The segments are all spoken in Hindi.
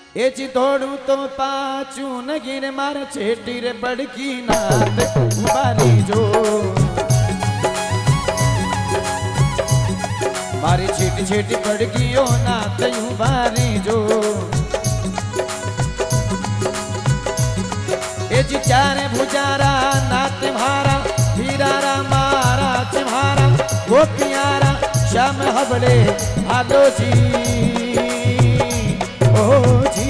ए चितोड़ू तो पाचू न गिर मार छेटी रे बड़की नात बारी जो मारी छेटी छेटी बड़की ओ नात यूं बारी जो ए जी चारे भुजारा नात मारा हीरारा मारा चिम्हारा वो प्यारा श्याम हबड़े आलो जी ओ जी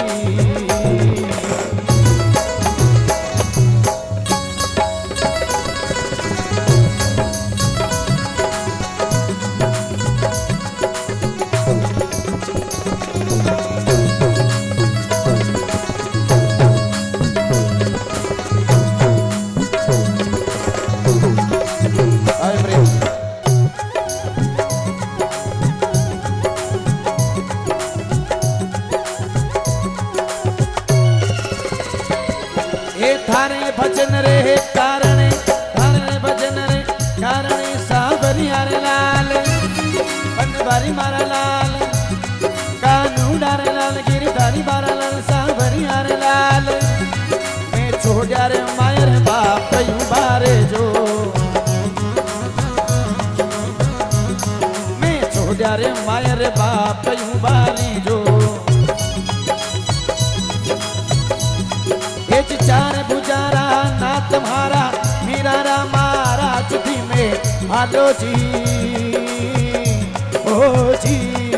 थारे भजन रे कारणे थारे भजन रे कारणे सावरिया रे लाल बनवारी मारा लाल कानू डारे लाल गिरधारी मारा लाल सावरिया रे लाल मैं छोड़ा रे मायर बाप यूं बारे जो मैं छोड़ा रे मायर बाप यूं बारी जो चार बुजारा नात मारा मीरारा मारा चुटी में आलो जी ओ जी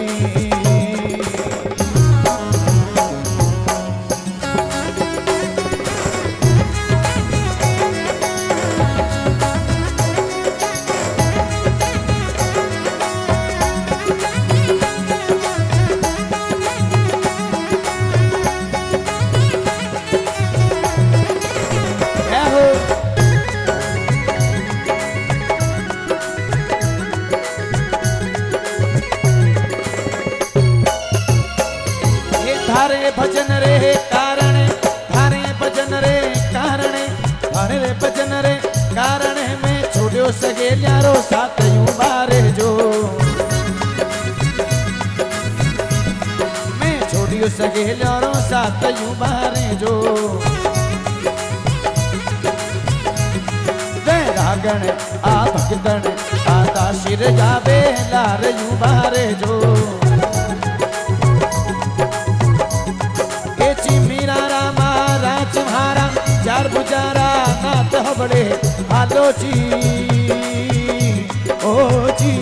थारे भजन रे कारणे थारे भजन रे कारणे थारे रे भजन रे कारणे में छोड़ो सगे ल्यारो साथ यूं बारे जो मैं छोड़ियो सगे ल्यारो साथ यूं बारे जो जय रागण आ भक्तन आदा शिर जावे लार यूं बारे जो चार बुजारा नात हबड़े आलो जी ओ जी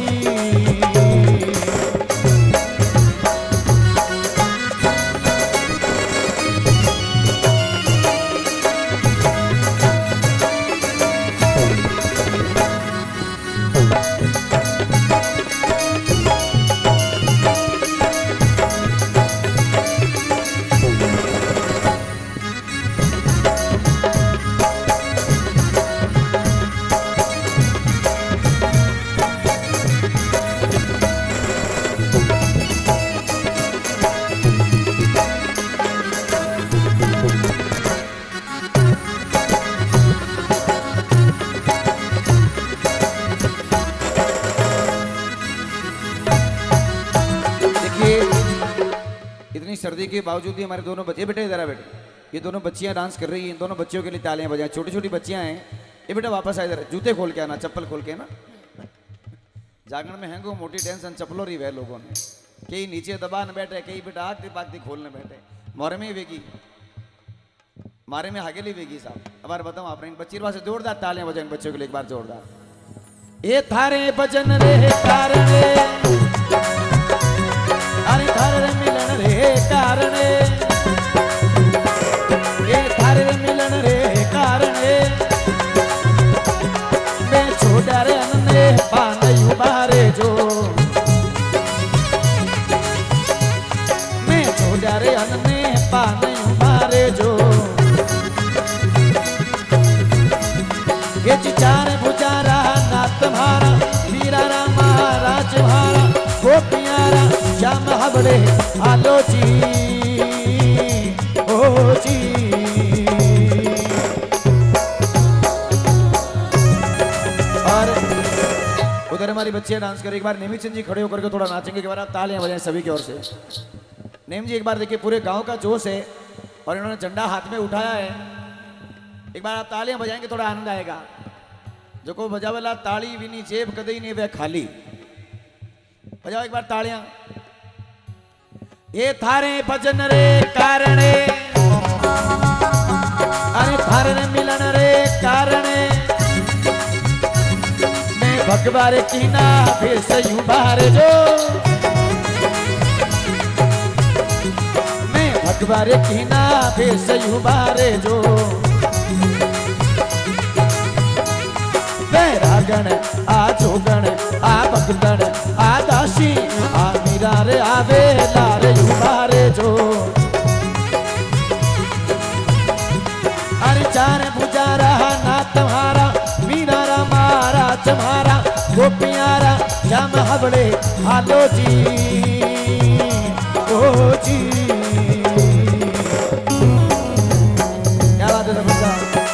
सर्दी के बावजूद भी हमारे दोनों बच्चे बेटे जरा बेटे ये दोनों बच्चियां डांस कर रही हैं। इन दोनों बच्चियों के लिए तालियां बजाएं। छोटी छोटी बच्चियां हैं। ये बेटा वापस आए जरा जूते खोल के आना चप्पल खोल के ना जागरण में हैंगो मोटी टेंशन चप्पलों रही है लोगों ने कई नीचे दबा न बैठे कई बेटा आगती पागती खोलने बैठे मोरे में वेगी मारे में हागेली वेगी साहब हमारे बताओ आप इन बच्ची से जोरदार तालियां बजाएं बच्चों के लिए एक बार जोरदार। ये थारे भजन रे कारणे अरे थारे मिलन रे कारणे ये थारे मिलन रे कारणे मैं छोड़ा रे अनने पानयु बारे जो मैं छोड़ा रे अनने पानयु बारे जो ये चार भुजारा नात मारा वीरा रामा राज मारा वो प्यारा श्याम हबड़े आलो जी ओ जी और उधर हमारी बच्चियां डांस करें। एक बार नेमी चंद जी खड़े होकर के थोड़ा नाचेंगे। एक बार आप तालियां बजाएं सभी की ओर से। नेम जी एक बार देखिए, पूरे गांव का जोश है और इन्होंने झंडा हाथ में उठाया है। एक बार आप तालियां बजाएंगे थोड़ा आनंद आएगा। जो को बजावेला ताली विनी जेब कदई नहीं वह खाली। बजाओ एक बार तालियां। ये थारे भजन रे कारणे, अरे थारे मिलन रे कारणे, मैं भगवारे की ना फिर से यूं बाहर जो, मैं भगवारे की ना फिर से यूं बाहर जो। रागण आ जोगण आ भगतण आ दासी आ मीरा रे आवे लारे युवारे जो। अरे चार भुजा रहा ना तुम्हारा, मीरा रा मारा तुम्हारा, गोपियारा श्याम हबड़े हालो जी ओ जी। क्या बात है सबका,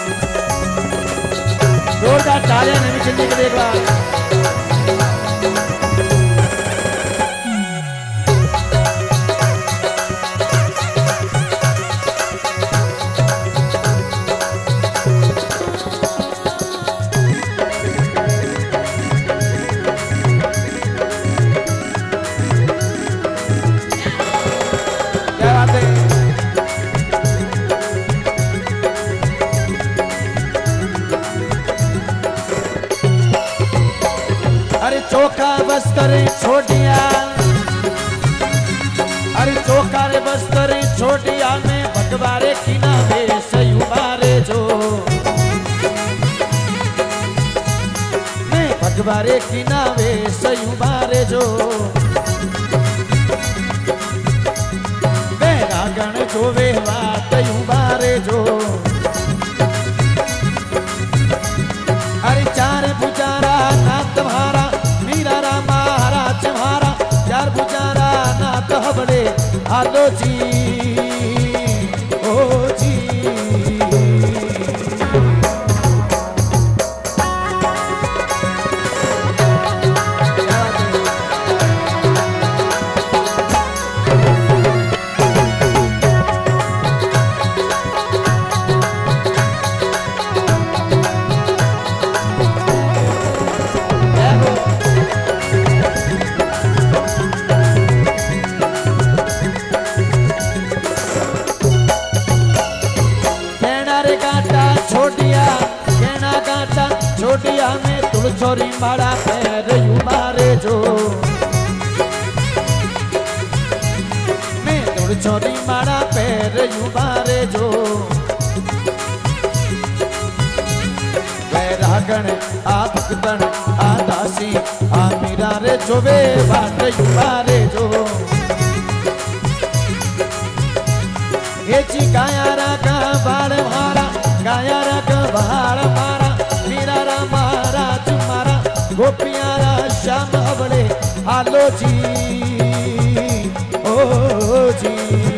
जोरदार तालियां नहीं चलने के लिए एक बार। क्या बात है। अरे चौका बस्तर छोड़िया, अरे चौका रे बस्तर छोड़िया, में भगवारे की ना भेष युवारे जो, मैं भगवारे की ना भेष युवारे जो। रागण जो वे बात युवारे जो। अरे चार भुजारा ना तुम्हारा, मीरा रा मारा तुम्हारा, चार भुजारा ना तो बड़े हालो जी ओ जी। छोटिया में तुलछोरी मारा पैर युवारे जो, मैं तुलछोरी मारा पैर युवारे जो। रागण आ भक्तन आ दासी आ मीरा रे जो वे बाट युवारे जो। ये जी गाया रागा बाड़ मारा, गाया रागा बाड़ मारा, मीरा रा मारा तुम्हारा, गोपियारा श्याम हबड़े हालो जी ओ जी।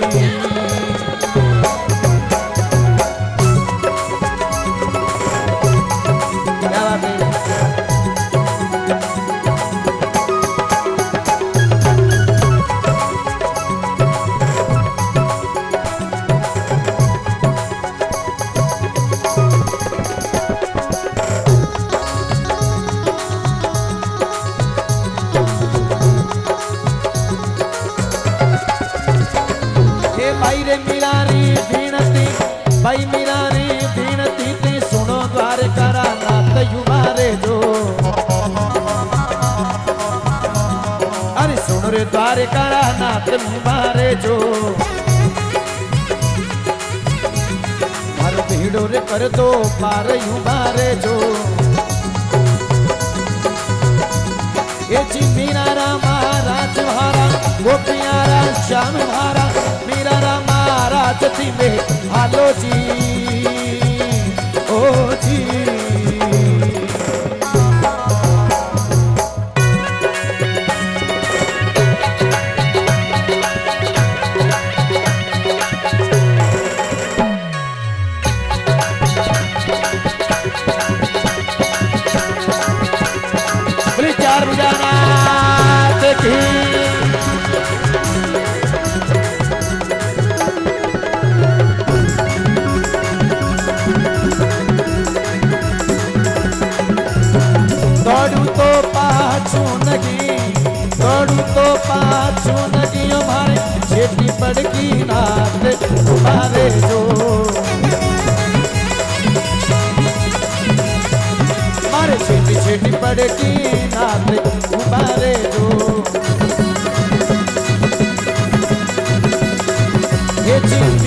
क्या बात है। भाई रे मीरारी भीनती, भाई मीरारी भीनती ते सुनो द्वार करा नाथ युवारे जो। अरे सुनो रे द्वार करा नाथ युवारे जो। हर भीड़ो रे कर दो पार युवारे जो। ये जी मीरा रा मारा तुम्हारा, गोपियारा श्याम हारा, मीरा रा मारा जति में हालो जी ओ जी। बोले चार बजाना देखी। छेटी पड़की नाथ तुम्हारे जो मारे छेटी छेटी पड़की नाथ तुम्हारे जो ये